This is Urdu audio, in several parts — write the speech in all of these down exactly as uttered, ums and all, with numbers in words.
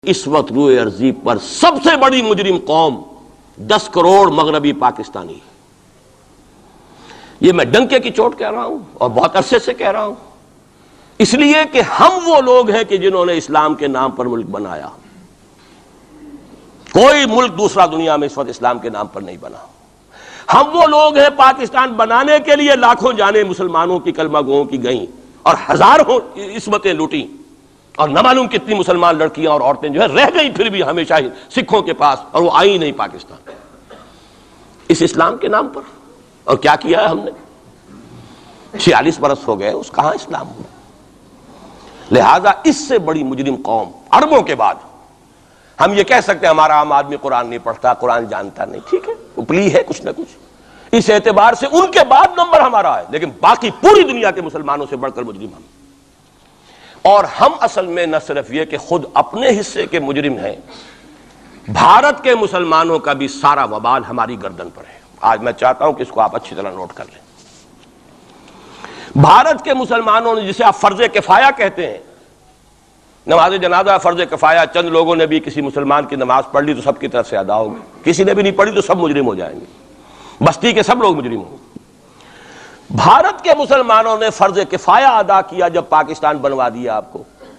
اس وقت روئے ارضی پر سب سے بڑی مجرم قوم دس کروڑ مغربی پاکستانی. یہ میں ڈنکے کی چوٹ کہہ رہا ہوں اور بہت عرصے سے کہہ رہا ہوں، اس لیے کہ ہم وہ لوگ ہیں کہ جنہوں نے اسلام کے نام پر ملک بنایا. کوئی ملک دوسرا دنیا میں اس وقت اسلام کے نام پر نہیں بنا. ہم وہ لوگ ہیں پاکستان بنانے کے لیے لاکھوں جانیں مسلمانوں کی کلمہ گوؤں کی گئیں اور ہزاروں عصمتیں لوٹیں، اور نہ معلوم کتنی مسلمان لڑکیاں اور عورتیں جو ہے رہ گئیں پھر بھی ہمیشہ ہی سکھوں کے پاس، اور وہ آئی نہیں پاکستان اس اسلام کے نام پر. اور کیا کیا ہے ہم نے؟ چھیالیس برس ہو گئے، اس کہاں اسلام ہوا. لہذا اس سے بڑی مجرم قوم عربوں کے بعد ہم یہ کہہ سکتے ہیں ہمارا عام آدمی قرآن نہیں پڑھتا، قرآن جانتا نہیں، ٹھیک ہے، اپلی ہے کچھ نہ کچھ، اس اعتبار سے ان کے بعد نمبر ہمارا ہے، لیکن باقی پوری دنیا کے مسلمانوں سے بڑھ کر مجرم ہم. اور ہم اصل میں نہ صرف یہ کہ خود اپنے حصے کے مجرم ہیں، بھارت کے مسلمانوں کا بھی سارا وبال ہماری گردن پر ہے. آج میں چاہتا ہوں کہ اس کو آپ اچھی طرح نوٹ کر لیں. بھارت کے مسلمانوں نے، جسے آپ فرض کفایہ کہتے ہیں، نماز جنازہ فرض کفایہ، چند لوگوں نے بھی کسی مسلمان کی نماز پڑھ لی تو سب کی طرف سے ادا ہوگی، کسی نے بھی نہیں پڑھی تو سب مجرم ہو جائیں گے، بستی کے سب لوگ مجرم ہوں گے. بھارت کے مسلمانوں نے فرض کفایہ ادا کیا جب پاکستان بنوا دیا آپ کو،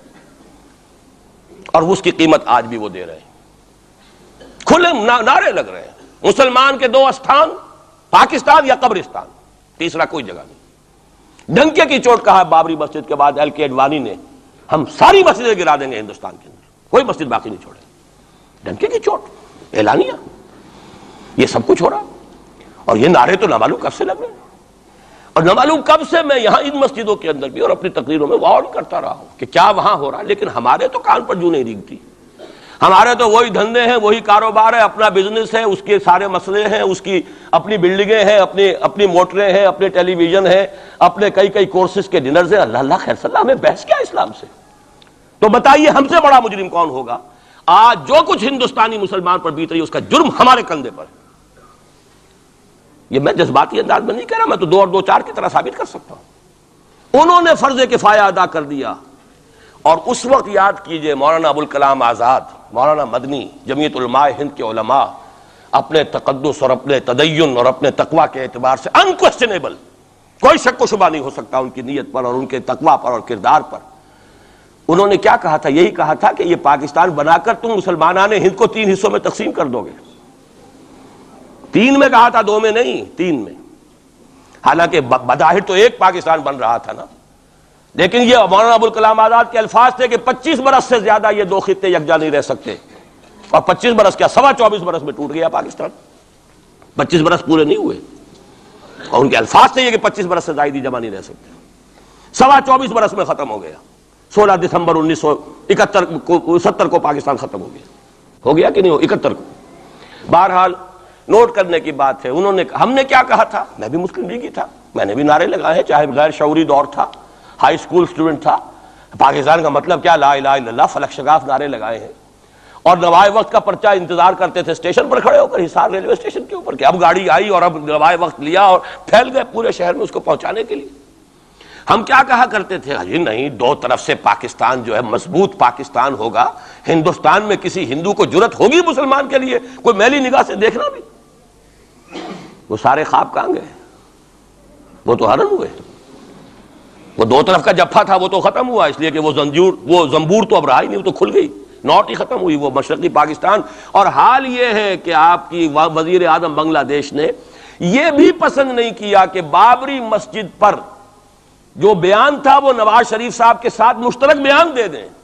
اور اس کی قیمت آج بھی وہ دے رہے ہیں. کھلے نعرے لگ رہے ہیں مسلمان کے دو استھان، پاکستان یا قبرستان، تیسرا کوئی جگہ نہیں. ڈنکے کی چوٹ کہا بابری مسجد کے بعد ایل کے اڈوانی نے، ہم ساری مسجدیں گرا دیں گے ہندوستان کے اندر، کوئی مسجد باقی نہیں چھوڑے. ڈنکے کی چوٹ اعلانیہ، یہ سب کچھ ہو رہا. اور یہ نعرے تو نہ معلوم کب سے لگ رہے ہیں، اور نہ معلوم کب سے میں یہاں ان مسجدوں کے اندر بھی اور اپنی تقریروں میں وارن کرتا رہا ہوں کہ کیا وہاں ہو رہا ہے. لیکن ہمارے تو کان پر جوں نہیں ریگتی. ہمارے تو وہی دھندے ہیں، وہی کاروبار ہے، اپنا بزنس ہے، اس کے سارے مسئلے ہیں، اس کی اپنی بلڈنگیں ہیں، اپنی اپنی موٹریں ہیں، اپنے ٹیلی ویژن ہیں، اپنے کئی کئی کورسز کے ڈنرز ہیں. اللہ اللہ خیر صلی اللہ، ہمیں بحث کیا اسلام سے؟ تو بتائیے ہم سے بڑا مجرم کون ہوگا؟ آج جو کچھ ہندوستانی مسلمان پر بیت رہی ہے اس کا جرم ہمارے کندھے پر ہے. یہ میں جذباتی انداز میں نہیں کہہ رہا، میں تو دو اور دو چار کی طرح ثابت کر سکتا ہوں. انہوں نے فرض کفایہ ادا کر دیا. اور اس وقت یاد کیجئے مولانا ابوالکلام آزاد، مولانا مدنی، جمعیت علماء ہند کے علماء اپنے تقدس اور اپنے تدین اور اپنے تقوی کے اعتبار سے انکویسچنیبل، کوئی شک و شبہ نہیں ہو سکتا ان کی نیت پر اور ان کے تقوی پر اور کردار پر. انہوں نے کیا کہا تھا؟ یہی کہا تھا کہ یہ پاکستان بنا کر تم مسلمانان ہند کو تین حصوں میں تقسیم کر دو گے. تین میں کہا تھا، دو میں نہیں، تین میں. حالانکہ بظاہر تو ایک پاکستان بن رہا تھا نا، لیکن یہ مولانا ابوالکلام آزاد کے الفاظ تھے کہ پچیس برس سے زیادہ یہ دو خطے یکجا نہیں رہ سکتے. اور پچیس برس کیا، سوا چوبیس برس میں ٹوٹ گیا پاکستان. پچیس برس پورے نہیں ہوئے، اور ان کے الفاظ تھے یہ کہ پچیس برس سے زائد جمع نہیں رہ سکتے. سوا چوبیس برس میں ختم ہو گیا. سولہ دسمبر انیس سو اکہتر کو ستر کو پاکستان ختم ہو گیا. ہو گیا کہ نہیں ہو؟ اکہتر کو. بہرحال نوٹ کرنے کی بات ہے. انہوں نے، ہم نے کیا کہا تھا؟ میں بھی مسلم لیگی تھا، میں نے بھی نعرے لگائے ہیں، چاہے غیر شعوری دور تھا، ہائی اسکول اسٹوڈنٹ تھا. پاکستان کا مطلب کیا، لا الہ الا اللہ، فلک شگاف نعرے لگائے ہیں. اور نوائے وقت کا پرچہ انتظار کرتے تھے اسٹیشن پر کھڑے ہو کر، حصار ریلوے اسٹیشن کے اوپر، کہ اب گاڑی آئی اور اب نوائے وقت لیا، اور پھیل گئے پورے شہر میں اس کو پہنچانے کے لیے. ہم کیا کہا کرتے تھے؟ جی نہیں، دو طرف سے پاکستان جو ہے مضبوط پاکستان ہوگا. ہندوستان میں کسی ہندو کو جرت ہوگی مسلمان کے لیے کوئی میلی نگاہ سے دیکھنا بھی؟ وہ سارے خواب کہاں گئے؟ وہ تو حرم ہوئے. وہ دو طرف کا جفا تھا وہ تو ختم ہوا، اس لیے کہ وہ زنجور وہ زنبور تو اب رہا ہی نہیں، وہ تو کھل گئی، نوٹ ہی ختم ہوئی وہ مشرقی پاکستان. اور حال یہ ہے کہ آپ کی وزیر اعظم بنگلہ دیش نے یہ بھی پسند نہیں کیا کہ بابری مسجد پر جو بیان تھا وہ نواز شریف صاحب کے ساتھ مشترک بیان دے دیں.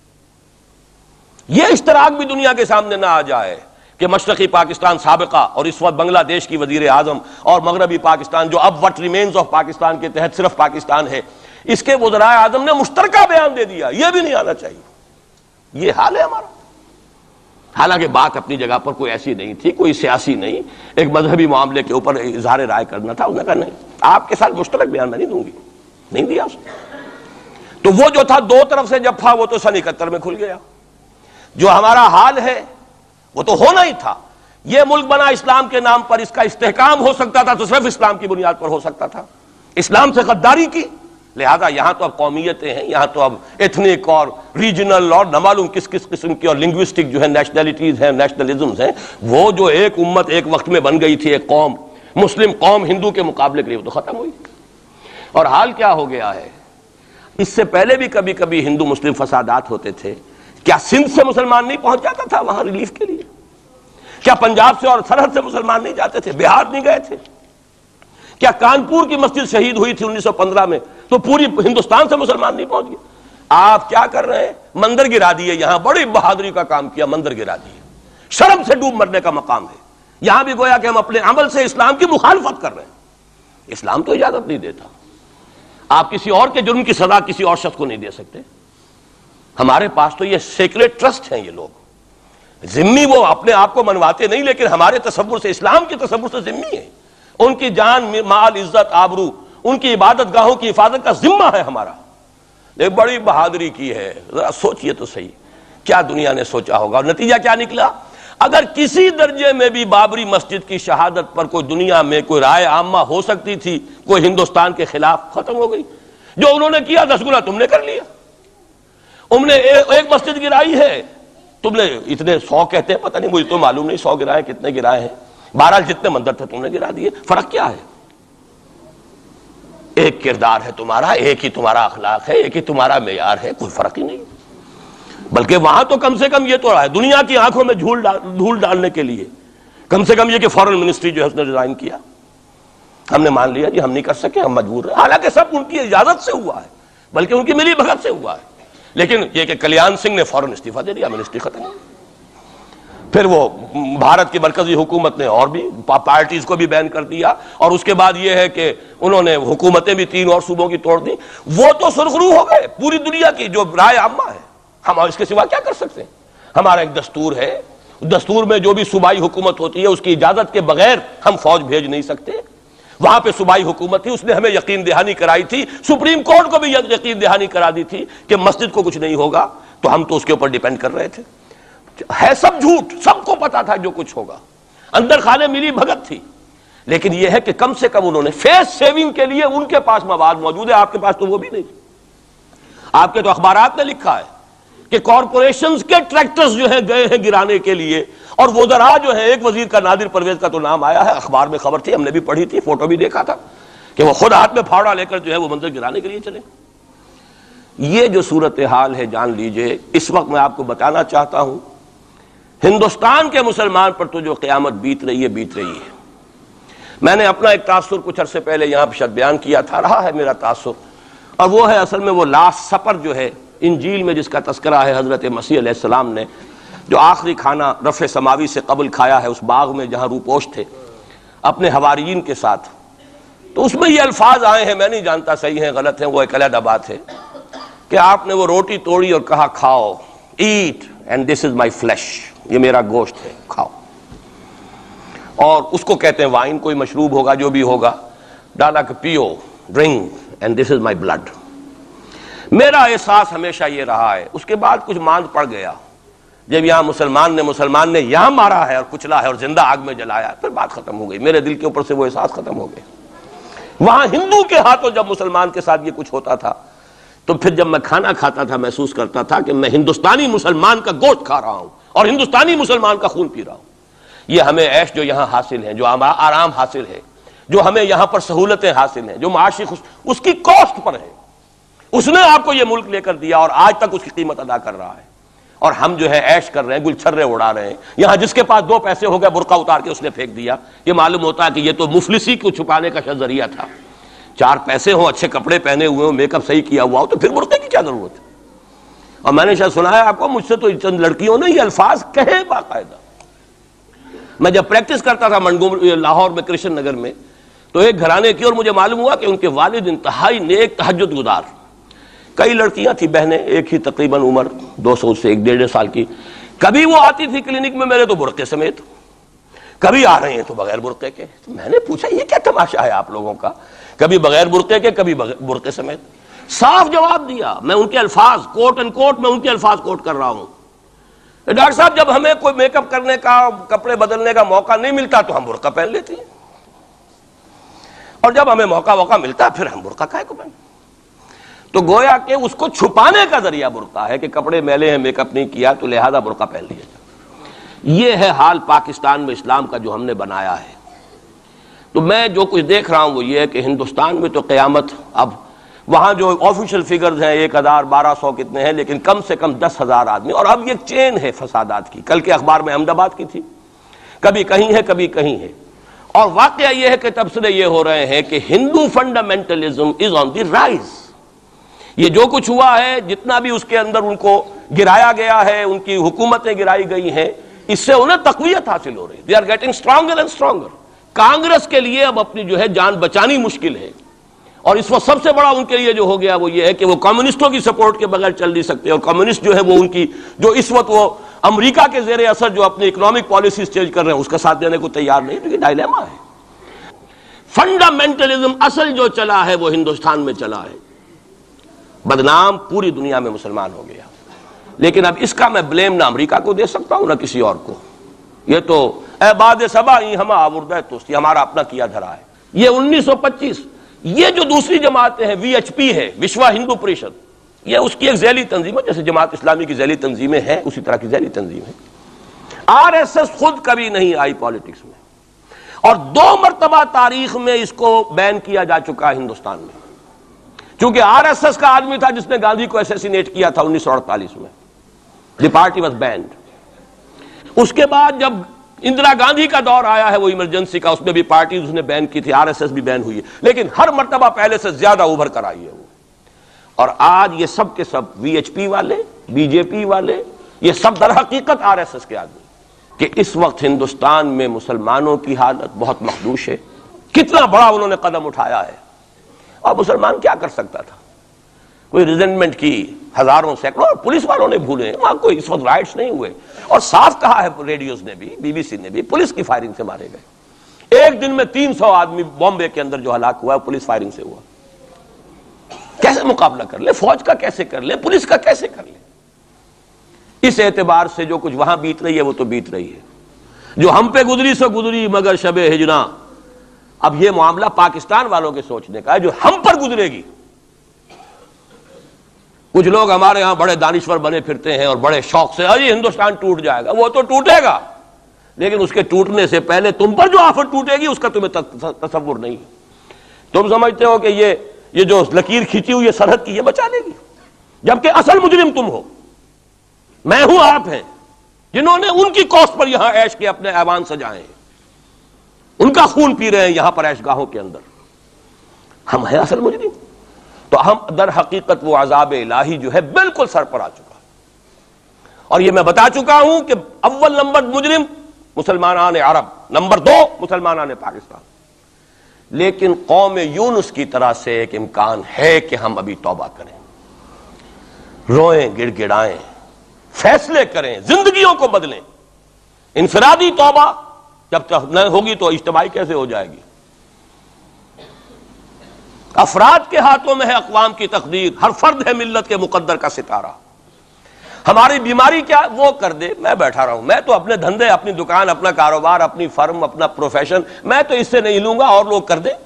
یہ اشتراک بھی دنیا کے سامنے نہ آ جائے کہ مشرقی پاکستان سابقہ اور اس وقت بنگلہ دیش کی وزیر اعظم اور مغربی پاکستان جو اب وٹ ریمینز آف پاکستان کے تحت صرف پاکستان ہے، اس کے وزرائے اعظم نے مشترکہ بیان دے دیا. یہ بھی نہیں آنا چاہیے. یہ حال ہے ہمارا. حالانکہ بات اپنی جگہ پر کوئی ایسی نہیں تھی، کوئی سیاسی نہیں، ایک مذہبی معاملے کے اوپر اظہار رائے کرنا تھا. انہوں نے کہا نہیں، آپ کے ساتھ مشترک بیان میں نہیں دوں گی. نہیں دیا اس نے. تو وہ جو تھا دو طرف سے جفا، وہ تو سن اکہتر میں کھل گیا. جو ہمارا حال ہے وہ تو ہونا ہی تھا. یہ ملک بنا اسلام کے نام پر، اس کا استحکام ہو سکتا تھا تو صرف اسلام کی بنیاد پر ہو سکتا تھا. اسلام سے غداری کی لہذا یہاں تو اب قومیتیں ہیں، یہاں تو اب ایتھنک اور ریجنل اور نہ معلوم کس کس قسم کی اور لنگوسٹک جو ہے نیشنلٹیز ہیں، نیشنلزمز ہیں، وہ جو ایک امت ایک وقت میں بن گئی تھی، ایک قوم مسلم قوم ہندو کے مقابلے کے لیے، وہ تو ختم ہوئی۔ اور حال کیا ہو گیا ہے، اس سے پہلے بھی کبھی کبھی ہندو مسلم فسادات ہوتے تھے، کیا سندھ سے مسلمان نہیں پہنچ جاتا تھا وہاں ریلیف کے لیے؟ کیا پنجاب سے اور سرحد سے مسلمان نہیں جاتے تھے؟ بہار نہیں گئے تھے؟ کیا کانپور کی مسجد شہید ہوئی تھی انیس سو پندرہ میں تو پوری ہندوستان سے مسلمان نہیں پہنچ گئے؟ آپ کیا کر رہے ہیں؟ مندر گرا دیے، یہاں بڑی بہادری کا کام کیا، مندر گرا دیے، شرم سے ڈوب مرنے کا مقام ہے۔ یہاں بھی گویا کہ ہم اپنے عمل سے اسلام کی مخالفت کر رہے ہیں۔ اسلام تو اجازت نہیں دیتا، آپ کسی اور کے جرم کی سزا کسی اور شخص کو نہیں دے سکتے۔ ہمارے پاس تو یہ سیکریٹ ٹرسٹ ہیں، یہ لوگ ذمہ وہ اپنے آپ کو منواتے نہیں، لیکن ہمارے تصور سے، اسلام کے تصور سے ذمہ ہیں۔ ان کی جان، مال، عزت، آبرو، ان کی عبادت گاہوں کی حفاظت کا ذمہ ہے ہمارا۔ ایک بڑی بہادری کی ہے، ذرا سوچئے تو صحیح کیا دنیا نے سوچا ہوگا، اور نتیجہ کیا نکلا؟ اگر کسی درجے میں بھی بابری مسجد کی شہادت پر کوئی دنیا میں کوئی رائے عامہ ہو سکتی تھی کوئی ہندوستان کے خلاف، ختم ہو گئی۔ جو انہوں نے کیا دس گنا تم نے کر لیا۔ تم نے ایک مسجد گرائی ہے، تم نے اتنے سو کہتے ہیں، پتہ نہیں مجھے تو معلوم نہیں سو گرائے کتنے گرائے ہیں، بہرحال جتنے مندر تھے تم نے گرا دیے۔ فرق کیا ہے؟ ایک کردار ہے تمہارا، ایک ہی تمہارا اخلاق ہے، ایک ہی تمہارا معیار ہے، کوئی فرق ہی نہیں۔ بلکہ وہاں تو کم سے کم یہ تو ہے، دنیا کی آنکھوں میں دھول دھول ڈالنے کے لیے کم سے کم یہ کہ فورن منسٹری جو ہے اس نے ریزائن کیا، ہم نے مان لیا جی ہم نہیں کر سکے، ہم مجبور ہیں، حالانکہ سب ان کی اجازت سے ہوا ہے، بلکہ ان کی ملی بھگت سے ہوا ہے۔ لیکن یہ کہ کلیان سنگھ نے فوراً استعفیٰ دے دیا، منسٹری ختم۔ پھر وہ بھارت کی مرکزی حکومت نے اور بھی پارٹیز کو بھی بین کر دیا، اور اس کے بعد یہ ہے کہ انہوں نے حکومتیں بھی تین اور صوبوں کی توڑ دی۔ وہ تو سرخرو ہو گئے پوری دنیا کی جو رائے عامہ ہے، ہم اس کے سوا کیا کر سکتے ہیں؟ ہمارا ایک دستور ہے، دستور میں جو بھی صوبائی حکومت ہوتی ہے اس کی اجازت کے بغیر ہم فوج بھیج نہیں سکتے۔ وہاں پہ صوبائی حکومت تھی، اس نے ہمیں یقین دہانی کرائی تھی، سپریم کورٹ کو بھی یقین دہانی کرا دی تھی کہ مسجد کو کچھ نہیں ہوگا، تو ہم تو اس کے اوپر ڈیپینڈ کر رہے تھے۔ ہے سب جھوٹ، سب کو پتا تھا جو کچھ ہوگا، اندر خانے ملی بھگت تھی، لیکن یہ ہے کہ کم سے کم انہوں نے فیس سیونگ کے لیے ان کے پاس مواد موجود ہے، آپ کے پاس تو وہ بھی نہیں۔ آپ کے تو اخبارات نے لکھا ہے کہ کارپوریشنز کے ٹریکٹرز جو ہیں گئے ہیں گرانے کے لیے، اور وزراء جو ہیں، ایک وزیر کا نادر پرویز کا تو نام آیا ہے، اخبار میں خبر تھی، ہم نے بھی پڑھی تھی، فوٹو بھی دیکھا تھا کہ وہ خود ہاتھ میں پھاوڑا لے کر جو ہے وہ منظر گرانے کے لیے چلے۔ یہ جو صورتحال ہے جان لیجئے، اس وقت میں آپ کو بتانا چاہتا ہوں ہندوستان کے مسلمان پر تو جو قیامت بیت رہی ہے بیت رہی ہے۔ میں نے اپنا ایک تاثر کچھ عرصے پہلے یہاں پہ بیان کیا تھا، رہا ہے میرا تاثر، اور وہ ہے اصل میں وہ لاسٹ سپر جو ہے انجیل میں جس کا تذکرہ ہے حضرت مسیح علیہ السلام نے جو آخری کھانا رفع سماوی سے قبل کھایا ہے اس باغ میں جہاں روپوش تھے اپنے حواریین کے ساتھ۔ تو اس میں یہ الفاظ آئے ہیں، میں نہیں جانتا صحیح ہیں غلط ہیں، وہ ایک علیحدہ بات ہے، کہ آپ نے وہ روٹی توڑی اور کہا کھاؤ، eat and this is my flesh, یہ میرا گوشت ہے، کھاؤ۔ اور اس کو کہتے ہیں وائن، کوئی مشروب ہوگا جو بھی ہوگا، ڈالا کہ پیو، drink and this is my blood. میرا احساس ہمیشہ یہ رہا ہے، اس کے بعد کچھ ماند پڑ گیا، جب یہاں مسلمان نے مسلمان نے یہاں مارا ہے اور کچلا ہے اور زندہ آگ میں جلایا، پھر بات ختم ہو گئی، میرے دل کے اوپر سے وہ احساس ختم ہو گئے۔ وہاں ہندو کے ہاتھوں جب مسلمان کے ساتھ یہ کچھ ہوتا تھا تو پھر جب میں کھانا کھاتا تھا محسوس کرتا تھا کہ میں ہندوستانی مسلمان کا گوشت کھا رہا ہوں اور ہندوستانی مسلمان کا خون پی رہا ہوں۔ یہ ہمیں عیش جو یہاں حاصل ہیں، جو آرام حاصل ہے، جو ہمیں یہاں پر سہولتیں حاصل ہیں، جو معاشی خوش، اس کی کاسٹ پر ہے۔ اس نے آپ کو یہ ملک لے کر دیا اور آج تک اس کی قیمت ادا کر رہا ہے، اور ہم جو ہے عیش کر رہے ہیں، گل چھرے اڑا رہے ہیں۔ یہاں جس کے پاس دو پیسے ہو گئے برقع اتار کے اس نے پھینک دیا، یہ معلوم ہوتا ہے کہ یہ تو مفلسی کو چھپانے کا شاید ذریعہ تھا۔ چار پیسے ہوں، اچھے کپڑے پہنے ہوئے ہوں، میک اپ صحیح کیا ہوا ہو، تو پھر برقعے کی کیا ضرورت ہے؟ اور میں نے شاید سنا ہے آپ کو، مجھ سے تو چند لڑکیوں نے یہ الفاظ کہے باقاعدہ۔ میں جب پریکٹس کرتا تھا منگومری لاہور میں کرشن نگر میں، تو ایک گھرانے کی، اور مجھے معلوم ہوا کہ ان کے والد انتہائی نیک تہجد گزار، کئی لڑکیاں تھیں بہنیں، ایک ہی تقریباً عمر دو سو سے ایک ڈیڑھ سال کی، کبھی وہ آتی تھی کلینک میں میرے تو برقعے سمیت، کبھی آ رہے ہیں تو بغیر برقعے کے۔ تو میں نے پوچھا یہ کیا تماشا ہے آپ لوگوں کا، کبھی بغیر برقعے کے کبھی برقعے سمیت؟ صاف جواب دیا، میں ان کے الفاظ کوٹ اینڈ کوٹ میں ان کے الفاظ کوٹ کر رہا ہوں، ڈاکٹر صاحب جب ہمیں کوئی میک اپ کرنے کا، کپڑے بدلنے کا موقع نہیں ملتا تو ہم برقع پہن لیتے ہیں، اور جب ہمیں موقع موقع ملتا پھر ہم برقع کائے کو پہن۔ تو گویا کہ اس کو چھپانے کا ذریعہ برقع ہے کہ کپڑے میلے ہیں، میک اپ نہیں کیا تو لہذا برقع پہن لیا جائے۔ یہ ہے حال پاکستان میں اسلام کا جو ہم نے بنایا ہے۔ تو میں جو کچھ دیکھ رہا ہوں وہ یہ ہے کہ ہندوستان میں تو قیامت، اب وہاں جو آفیشیل فگرز ہیں ایک ہزار بارہ سو کتنے ہیں، لیکن کم سے کم دس ہزار آدمی، اور اب یہ چین ہے فسادات کی۔ کل کے اخبار میں احمد آباد کی تھی، کبھی کہیں ہے کبھی کہیں ہے، اور واقعہ یہ ہے کہ تبصرے یہ ہو رہے ہیں کہ ہندو فنڈامنٹلزم از آن دی رائز۔ یہ جو کچھ ہوا ہے، جتنا بھی اس کے اندر ان کو گرایا گیا ہے، ان کی حکومتیں گرائی گئی ہیں، اس سے انہیں تقویت حاصل ہو رہی ہے۔ They are getting stronger and stronger. Congress کے لیے اب اپنی جو ہے جان بچانی مشکل ہے، اور اس وقت سب سے بڑا ان کے لیے جو ہو گیا وہ یہ ہے کہ وہ کمیونسٹوں کی سپورٹ کے بغیر چل نہیں سکتے، اور کمیونسٹ جو ہے وہ ان کی جو اس وقت وہ امریکہ کے زیر اثر جو اپنی اکنامک پالیسیز چینج کر رہے ہیں اس کا ساتھ دینے کو تیار نہیں۔ تو یہ ڈائلیما ہے۔ فنڈامنٹلزم اصل جو چلا ہے وہ ہندوستان میں چلا ہے، بدنام پوری دنیا میں مسلمان ہو گیا، لیکن اب اس کا میں بلیم نہ امریکہ کو دے سکتا ہوں نہ کسی اور کو۔ یہ تو اے باد سبا ہی ہم آوردہ توستی، ہمارا اپنا کیا دھرا ہے۔ یہ انیس سو پچیس یہ جو دوسری جماعتیں ہیں، وی ایچ پی ہے، وشوا ہندو پریشد، یہ اس کی ایک ذیلی تنظیم ہے، جیسے جماعت اسلامی کی ذیلی تنظیمیں ہیں اسی طرح کی ذیلی تنظیم ہے۔ آر ایس ایس خود کبھی نہیں آئی پالیٹکس میں، اور دو مرتبہ تاریخ میں اس کو بین کیا جا چکا ہے ہندوستان میں، چونکہ آر ایس ایس کا آدمی تھا جس نے گاندھی کو ایسیسینیٹ کیا تھا انیس سو اڑتالیس میں۔ The party was banned. اس کے بعد جب اندرا گاندھی کا دور آیا ہے وہ ایمرجنسی کا، اس میں بھی پارٹیز اس نے بین کی تھی، آر ایس ایس بھی بین ہوئی ہے، لیکن ہر مرتبہ پہلے سے زیادہ ابھر کر آئی ہے وہ۔ اور آج یہ سب کے سب وی ایچ پی والے، بی جے پی والے، یہ سب در حقیقت آر ایس ایس کے آدمی، کہ اس وقت ہندوستان میں مسلمانوں کی حالت بہت مخدوش ہے۔ کتنا بڑا انہوں نے قدم اٹھایا ہے، اور مسلمان کیا کر سکتا تھا؟ کوئی ریزنٹمنٹ کی ہزاروں سینکڑوں، اور پولیس والوں نے بھولے ہیں، وہاں کوئی اس وقت رائٹس نہیں ہوئے، اور صاف کہا ہے ریڈیوز نے بھی، بی بی سی نے بھی، پولیس کی فائرنگ سے مارے گئے۔ ایک دن میں تین سو آدمی بامبے کے اندر جو ہلاک ہوا ہے پولیس فائرنگ سے ہوا۔ کیسے مقابلہ کر لیں؟ فوج کا کیسے کر لیں؟ پولیس کا کیسے کر لیں؟ اس اعتبار سے جو کچھ وہاں بیت رہی ہے وہ تو بیت رہی ہے، جو ہم پہ گزری سو گزری مگر شب ہجراں۔ اب یہ معاملہ پاکستان والوں کے سوچنے کا ہے، جو ہم پر گزرے گی۔ کچھ لوگ ہمارے ہاں بڑے دانشور بنے پھرتے ہیں اور بڑے شوق سے ارے ہندوستان ٹوٹ جائے گا، وہ تو ٹوٹے گا، لیکن اس کے ٹوٹنے سے پہلے تم پر جو آفت ٹوٹے گی اس کا تمہیں تصور نہیں۔ تم سمجھتے ہو کہ یہ یہ جو لکیر کھینچی ہوئی ہے سرحد کی، یہ بچا لے گی، جبکہ اصل مجرم تم ہو، میں ہوں، آپ ہیں، جنہوں نے ان کی کوسٹ پر یہاں عیش کے اپنے ایوان سجائے ہیں، ان کا خون پی رہے ہیں یہاں پر عیش گاہوں کے اندر۔ ہم ہیں اصل مجرم، تو ہم در حقیقت وہ عذاب الہی جو ہے بالکل سر پر آ چکا، اور یہ میں بتا چکا ہوں کہ اول نمبر مجرم مسلمانان عرب، نمبر دو مسلمانان پاکستان۔ لیکن قوم یونس کی طرح سے ایک امکان ہے کہ ہم ابھی توبہ کریں، روئیں، گڑ گڑائیں، فیصلے کریں، زندگیوں کو بدلیں۔ انفرادی توبہ جب تک نہ ہوگی تو اجتماعی کیسے ہو جائے گی؟ افراد کے ہاتھوں میں ہے اقوام کی تقدیر، ہر فرد ہے ملت کے مقدر کا ستارہ۔ ہماری بیماری کیا وہ کر دے، میں بیٹھا رہا ہوں، میں تو اپنے دھندے، اپنی دکان، اپنا کاروبار، اپنی فرم، اپنا پروفیشن، میں تو اس سے نہیں لوں گا، اور لوگ کر دیں،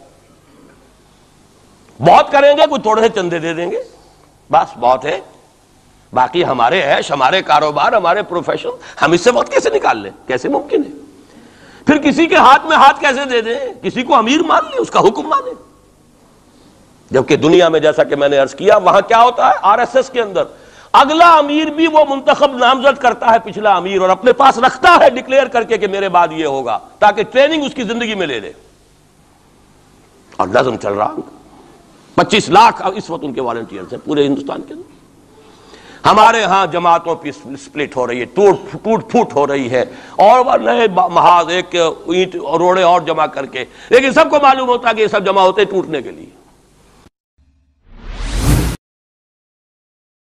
بہت کریں گے، کوئی تھوڑے سے چندے دے دیں گے، بس بہت ہے، باقی ہمارے عیش، ہمارے کاروبار، ہمارے پروفیشن، ہم اس سے وقت کیسے نکال لیں؟ کیسے ممکن ہے؟ پھر کسی کے ہاتھ میں ہاتھ کیسے دے دیں؟ کسی کو امیر مان لیں، اس کا حکم مانیں؟ جبکہ دنیا میں جیسا کہ میں نے عرض کیا وہاں کیا ہوتا ہے، آر ایس ایس کے اندر اگلا امیر بھی وہ منتخب نامزد کرتا ہے پچھلا امیر، اور اپنے پاس رکھتا ہے ڈکلیئر کر کے کہ میرے بعد یہ ہوگا، تاکہ ٹریننگ اس کی زندگی میں لے لے، اور نظم چل رہا۔ پچیس لاکھ اس وقت ان کے والنٹیئرز ہیں پورے ہندوستان کے اندر۔ ہمارے ہاں جماعتوں کی سپلٹ ہو رہی ہے، ٹوٹ ٹوٹ پھوٹ ہو رہی ہے، اور نئے محاذ ایک اینٹ روڑے اور جمع کر کے، لیکن سب کو معلوم ہوتا ہے کہ یہ سب جمع ہوتے ٹوٹنے کے لیے۔